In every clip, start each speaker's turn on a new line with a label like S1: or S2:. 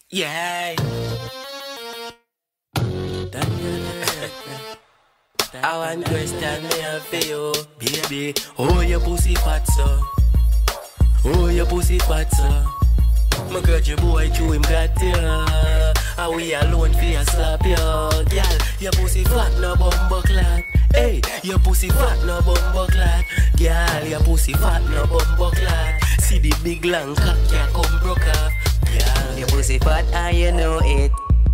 S1: Yeah. I want question me have for you, baby. Oh, your pussy fat, so. Oh, your pussy fat, so. My girl, your boy, chew him got you. And we alone for your slap, yo. Girl, your pussy fat, no bumbo clad. Hey, your pussy fat, no bumbo clad. Girl, your pussy fat, no bumbo clad. See the big long cock, ya come broke off. Girl,
S2: your pussy fat and you know it.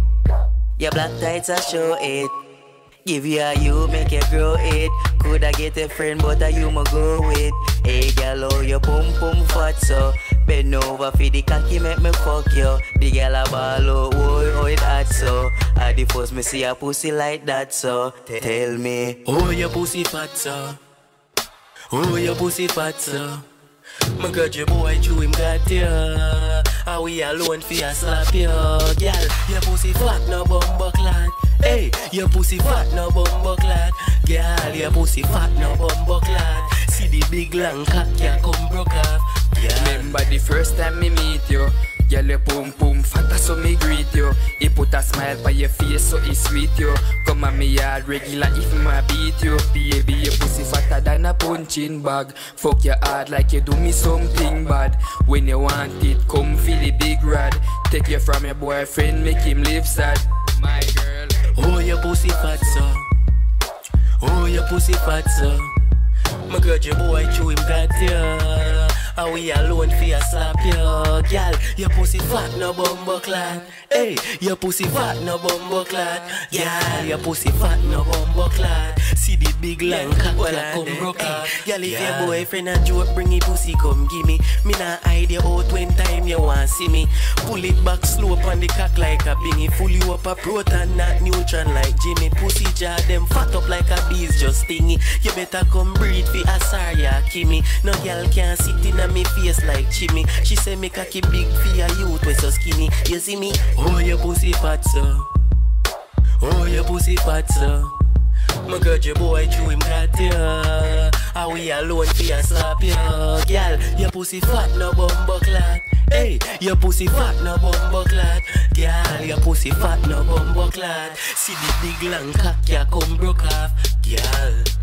S2: Your black tights a show it. Give you a you, make you grow it. Coulda get a friend, but a you ma go with. Hey girl, oh your pum pum fat so. Bend over for the cocky, make me fuck you. The girl a ball, oh it hot so. I the first me see a pussy like that so. Tell me,
S1: oh your pussy fat so. Oh your pussy fat so. My girl, your boy, chew him got you. And we alone for your slap you. Girl, your pussy fat, no bumbo clad. Hey, your pussy fat, no bumbo clad. Girl, your pussy fat, no bumbo clad. See the big long cock, ya come broke off.
S3: Remember the first time me meet you. Girl, your pum pum fat, so me greet you. He put a smile by your face, so he sweet you. Come on me yard regular if me beat you. Baby, your pussy fatter than a punching bag. Fuck your heart like you do me something bad. When you want it, come feel the big rod. Take you from your boyfriend, make him live sad. My girl.
S1: Oh, your pussy fat so. Oh, your pussy fat so. My girl, your boy, chew him got you. And we alone for your slap you. Girl, your pussy fat, no bumbo clad. Hey, your pussy fat, no bumbo clad. Girl, your pussy fat, no bumbo clad. See the big long cock, ya come broke off. Girl, if your boyfriend a joke, bring his pussy, come give me. Me nah hide you out when time you want see me. Pull it back slow on the cock like a bingy. Full you up a proton, not neutron like Jimmy. Pussy jaw them fat up like a bees just stingy. You better come breathe for Asar, ya Kimmy. No girl can sit in a me face like Jimmy. She say me cocky big for your youth we so skinny. You see me? Oh, your pussy fat so. Oh, your pussy fat so. My girl, your boy, chew him got you. And we alone for your slap you. Girl, your pussy fat, no bumbo clad. Hey, your pussy fat, no bumbo clad. Girl, your pussy fat, no bumbo clad. See the big long cock, ya come broke off. Girl.